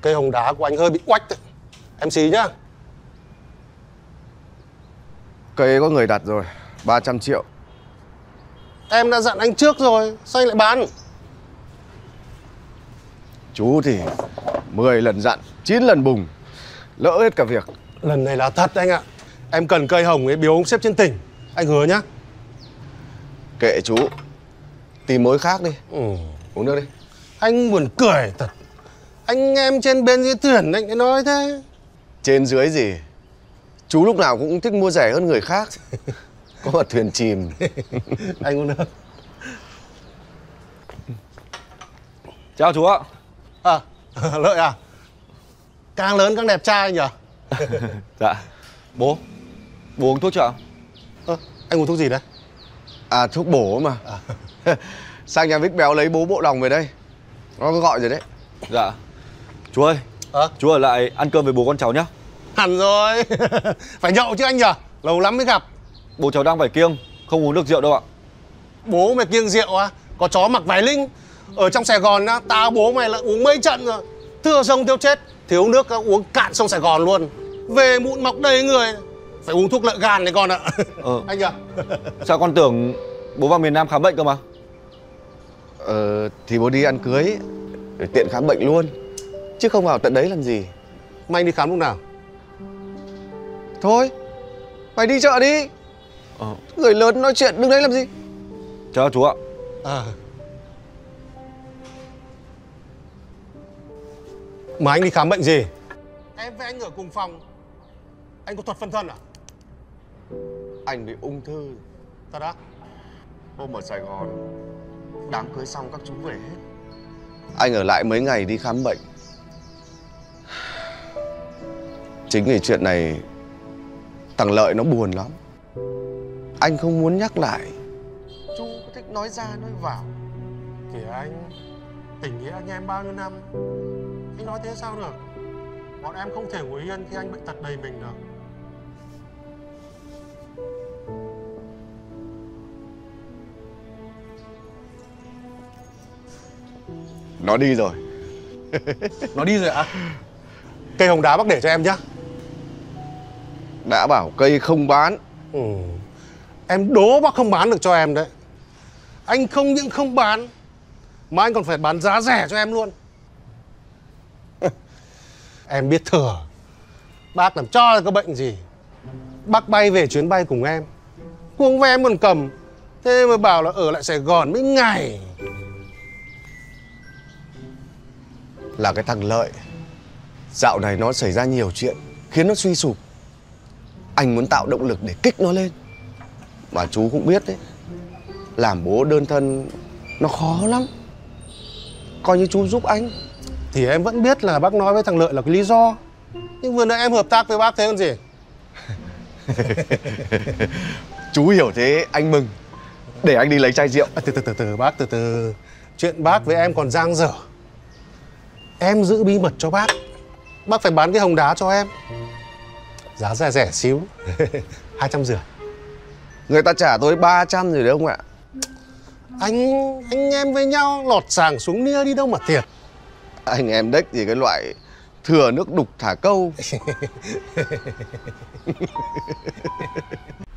Cây hồng đá của anh hơi bị oách đấy. Em xí nhá. Cây có người đặt rồi, 300 triệu. Em đã dặn anh trước rồi, sao anh lại bán? Chú thì 10 lần dặn, 9 lần bùng, lỡ hết cả việc. Lần này là thật anh ạ. Em cần cây hồng ấy biếu ông sếp trên tỉnh. Anh hứa nhá. Kệ chú, tìm mối khác đi. Uống nước đi. Anh buồn cười thật. Anh em trên bên dưới thuyền anh nói thế. Trên dưới gì? Chú lúc nào cũng thích mua rẻ hơn người khác. Có mà thuyền chìm. Anh uống nước. Chào chú ạ. Lợi à? Càng lớn càng đẹp trai nhỉ? Dạ. Bố uống thuốc chưa ạ? Anh uống thuốc gì đấy? À, thuốc bổ mà. Sang nhà Vích Béo lấy bố bộ lòng về đây. Nó có gọi rồi đấy. Dạ. Chú ơi, chú ở lại ăn cơm với bố con cháu nhá. Hẳn rồi. Phải nhậu chứ anh nhỉ? Lâu lắm mới gặp. Bố cháu đang phải kiêng, không uống được rượu đâu ạ. Bố mày kiêng rượu à? Có chó mặc váy linh. Ở trong Sài Gòn á, tao bố mày là uống mấy trận rồi. Thưa sông thiếu chết. Thiếu nước uống cạn sông Sài Gòn luôn. Về mụn mọc đầy người. Phải uống thuốc lợi gan này con ạ. Anh nhỉ? Sao con tưởng bố vào miền Nam khám bệnh cơ mà. Thì bố đi ăn cưới để tiện khám bệnh luôn, chứ không vào tận đấy làm gì. Mà anh đi khám lúc nào? Thôi, mày đi chợ đi. Người lớn nói chuyện đứng đấy làm gì. Chào chú ạ. Mà anh đi khám bệnh gì? Em với anh ở cùng phòng. Anh có thuật phân thân à? Anh bị ung thư. Thật á? Hôm ở Sài Gòn, đám cưới xong các chú về hết. Anh ở lại mấy ngày đi khám bệnh. Chính vì chuyện này thằng Lợi nó buồn lắm. Anh không muốn nhắc lại. Chú có thích nói ra nói vào. Kìa anh, tình nghĩa anh em bao nhiêu năm. Anh nói thế sao được? Bọn em không thể ngồi yên khi anh bệnh tật đầy mình được. Nó đi rồi. Nó đi rồi ạ? Cây hồng đá bác để cho em nhá. Đã bảo cây không bán. Em đố bác không bán được cho em đấy. Anh không những không bán mà anh còn phải bán giá rẻ cho em luôn. Em biết thừa. Bác làm cho có bệnh gì. Bác bay về chuyến bay cùng em. Cuống vé em còn cầm. Thế mà bảo là ở lại Sài Gòn mấy ngày. Là cái thằng Lợi. Dạo này nó xảy ra nhiều chuyện khiến nó suy sụp. Anh muốn tạo động lực để kích nó lên. Mà chú cũng biết đấy, làm bố đơn thân nó khó lắm. Coi như chú giúp anh. Thì em vẫn biết là bác nói với thằng Lợi là cái lý do. Nhưng vừa nãy em hợp tác với bác thế còn gì. Chú hiểu thế anh mừng. Để anh đi lấy chai rượu. Từ bác, từ. Chuyện bác với em còn dang dở. Em giữ bí mật cho bác. Bác phải bán cái hồng đá cho em. Giá rẻ rẻ xíu. 250. Người ta trả tôi 300 rồi đấy ông ạ. Anh em với nhau lọt sàng xuống nia đi đâu mà thiệt. Anh em đếch thì cái loại thừa nước đục thả câu.